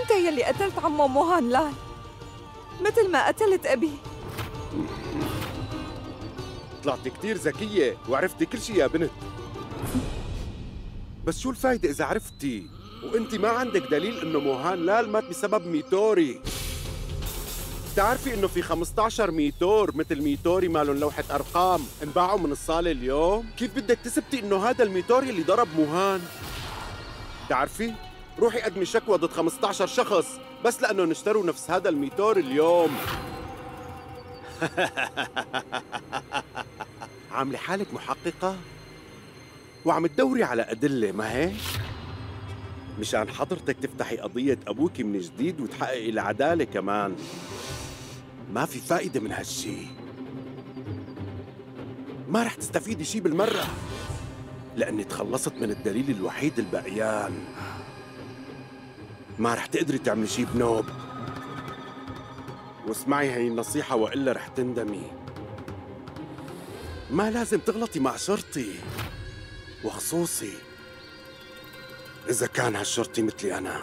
أنت يلي قتلت عمو موهان لال مثل ما قتلت أبي. طلعتي كتير ذكية وعرفتي كل شي يا بنت. بس شو الفايدة إذا عرفتي وأنت ما عندك دليل إنه موهان لال مات بسبب ميتوري؟ بتعرفي إنه في 15 ميتور مثل ميتوري مالن لوحة أرقام انباعوا من الصالة اليوم؟ كيف بدك تثبتي إنه هذا الميتوري اللي ضرب موهان؟ بتعرفي؟ روحي قدمي شكوى ضد 15 شخص بس لأنه اشتروا نفس هذا الميتور اليوم. عاملة حالك محققة؟ وعم تدوري على أدلة ما هيك؟ مشان حضرتك تفتحي قضية أبوك من جديد وتحققي العدالة كمان. ما في فائدة من هالشي. ما رح تستفيدي شي بالمرة لأني تخلصت من الدليل الوحيد البقيان. ما رح تقدري تعملي شي بنوب. واسمعي هاي النصيحة وإلا رح تندمي. ما لازم تغلطي مع شرطي، وخصوصي إذا كان هالشرطي مثلي أنا.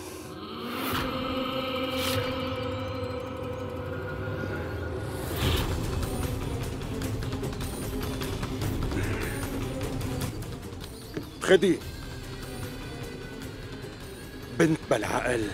خدي بنت بالعقل.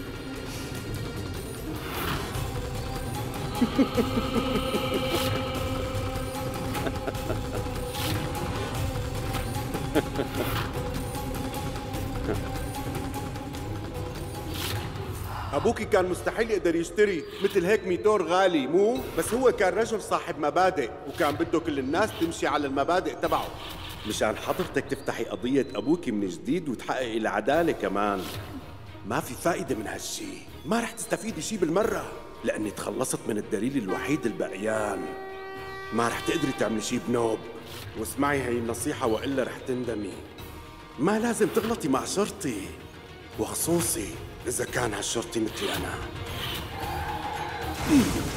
أبوكي كان مستحيل يقدر يشتري مثل هيك ميتور غالي، مو؟ بس هو كان رجل صاحب مبادئ وكان بده كل الناس تمشي على المبادئ تبعه. مشان حضرتك تفتحي قضية أبوكي من جديد وتحققي العدالة كمان. ما في فائدة من هالشي. ما رح تستفيدي شي بالمرة لأني تخلصت من الدليل الوحيد البقيان. ما رح تقدري تعملي شي بنوب. واسمعي هاي النصيحة وإلا رح تندمي. ما لازم تغلطي مع شرطي، وخصوصي إذا كان هالشرطي مثلي أنا.